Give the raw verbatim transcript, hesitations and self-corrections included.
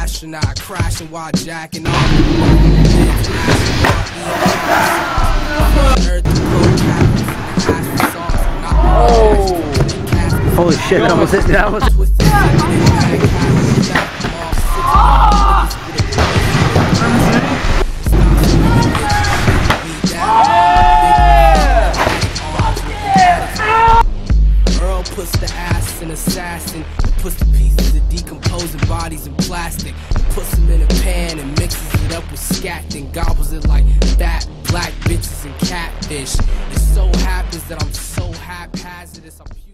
astronaut crashing while jacking off. Oh! Holy shit! That almost hit me. That almost. Puts the ass in assassin, puts the pieces of decomposing bodies in plastic, puts them in a pan and mixes it up with scat, then gobbles it like fat black bitches and catfish. It so happens that I'm so haphazardous. I'm